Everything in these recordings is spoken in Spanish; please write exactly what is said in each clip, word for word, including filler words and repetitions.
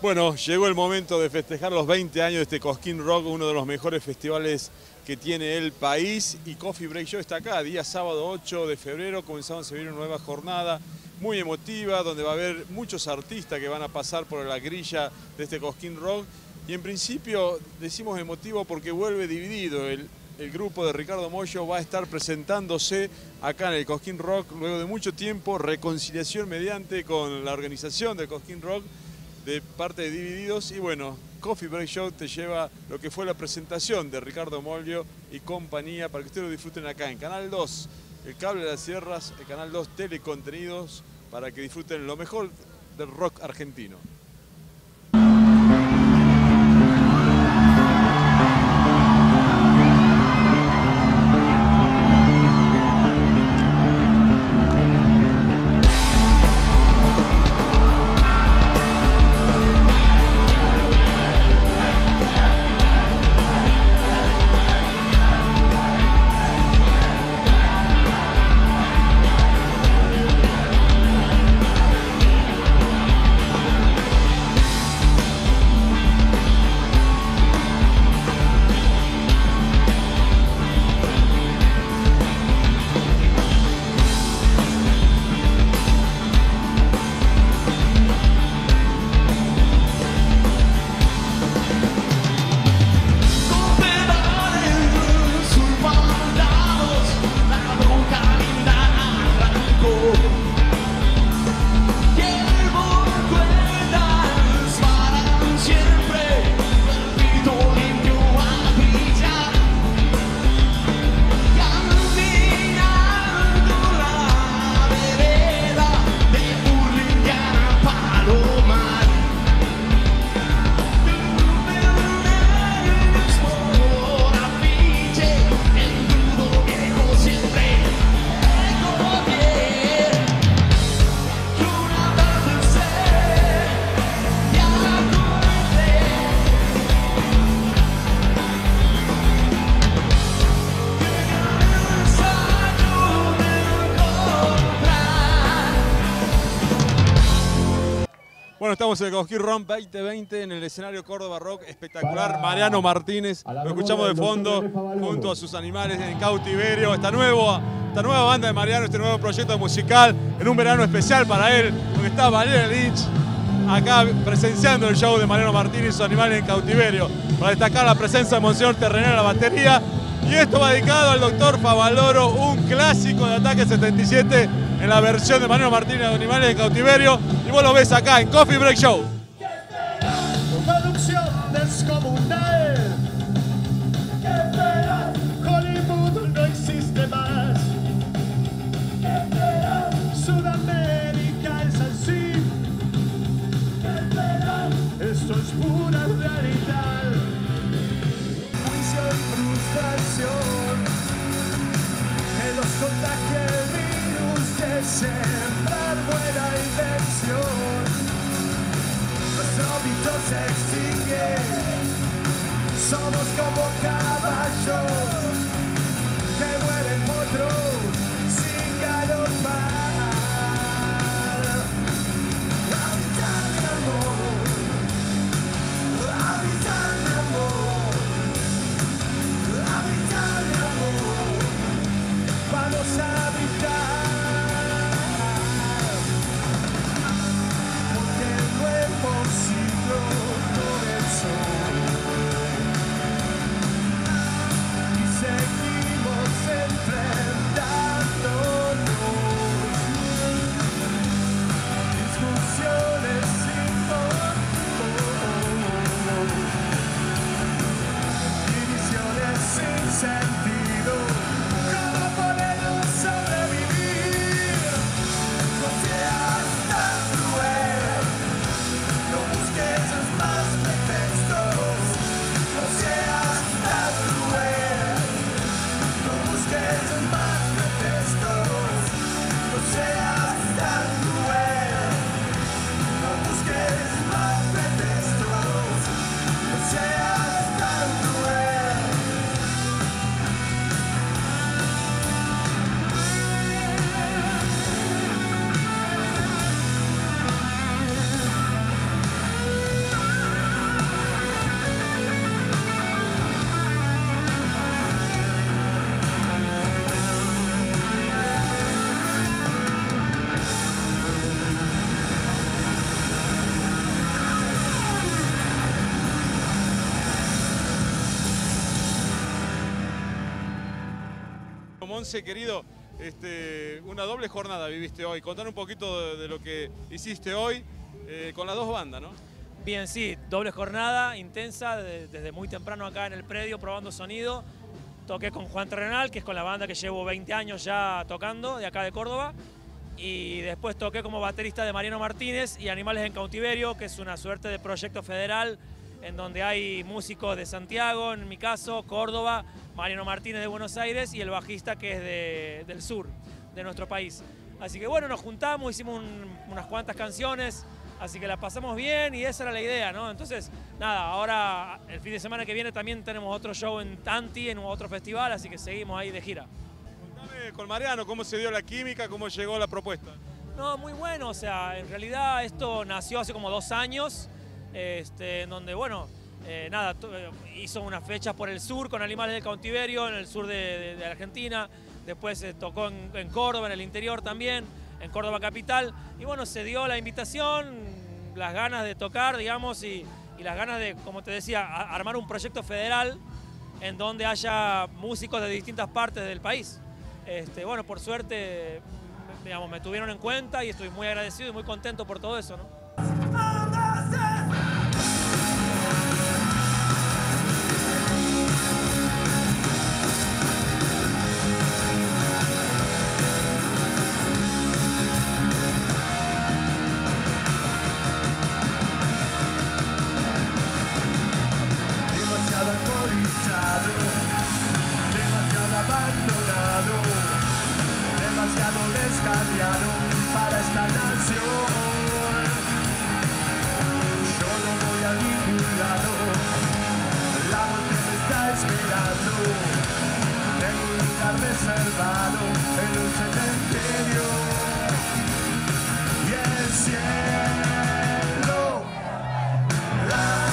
Bueno, llegó el momento de festejar los veinte años de este Cosquín Rock, uno de los mejores festivales que tiene el país. Y Coffee Break Show está acá, día sábado ocho de febrero, comenzamos a vivir una nueva jornada muy emotiva, donde va a haber muchos artistas que van a pasar por la grilla de este Cosquín Rock. Y en principio decimos emotivo porque vuelve dividido. El, el grupo de Ricardo Mollo va a estar presentándose acá en el Cosquín Rock luego de mucho tiempo, reconciliación mediante con la organización del Cosquín Rock de parte de Divididos. Y bueno, Coffee Break Show te lleva lo que fue la presentación de Ricardo Mollo y compañía para que ustedes lo disfruten acá en Canal dos, el Cable de las Sierras, el Canal dos Telecontenidos, para que disfruten lo mejor del rock argentino. Bueno, estamos en el Cosquín Rock veinte veinte en el escenario Córdoba Rock, espectacular. Mariano Martínez, lo escuchamos de fondo junto a sus animales en cautiverio. Esta, nuevo, esta nueva banda de Mariano, este nuevo proyecto musical en un verano especial para él, donde está Valeria Lynch acá presenciando el show de Mariano Martínez y sus animales en cautiverio. Para destacar la presencia de Monseñor Terrenal en la batería. Y esto va dedicado al doctor Favaloro, un clásico de Ataque setenta y siete en la versión de Mariano Martínez de Animales en Cautiverio. Y vos lo ves acá en Coffee Break Show. Producción descomunal. ¿Qué esperas? Hollywood no existe más. ¿Qué esperas? Sudamérica es así. ¿Qué esperas? Esto es pura realidad. Juicio y frustración. Que los contagie el virus de sembrar buena invención. Nuestro mito se extingue, somos como caballos que mueren potros sin galopar. Habitar mi amor, habitar mi amor, habitar mi amor, vamos a habitar. Y seguimos enfrentando Once, querido, este, una doble jornada viviste hoy. Contanos un poquito de, de lo que hiciste hoy eh, con las dos bandas, ¿no? Bien, sí, doble jornada intensa, de, desde muy temprano acá en el predio probando sonido. Toqué con Juan Terrenal, que es con la banda que llevo veinte años ya tocando, de acá de Córdoba. Y después toqué como baterista de Mariano Martínez y Animales en Cautiverio, que es una suerte de proyecto federal en donde hay músicos de Santiago, en mi caso, Córdoba, Mariano Martínez de Buenos Aires y el bajista que es de, del sur, de nuestro país. Así que bueno, nos juntamos, hicimos un, unas cuantas canciones, así que la pasamos bien y esa era la idea, ¿no? Entonces, nada, ahora el fin de semana que viene también tenemos otro show en Tanti, en otro festival, así que seguimos ahí de gira. Contame con Mariano, ¿cómo se dio la química, cómo llegó la propuesta? No, muy bueno, o sea, en realidad esto nació hace como dos años, este, en donde, bueno, eh, nada, hizo una fecha por el sur con Animales del Cautiverio, en el sur de, de, de Argentina, después eh, tocó en, en Córdoba, en el interior también, en Córdoba capital, y bueno, se dio la invitación, las ganas de tocar, digamos, y, y las ganas de, como te decía, a, armar un proyecto federal en donde haya músicos de distintas partes del país. Este, bueno, por suerte, digamos, me tuvieron en cuenta y estoy muy agradecido y muy contento por todo eso, ¿no? Demasiado alcoholizado, demasiado abandonado, demasiado descarriado para esta nación. Yo no voy a ningún lado, la muerte me está esperando. Tengo un lugar reservado en un cementerio y el cielo. La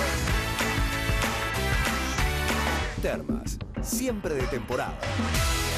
Termas, siempre de temporada.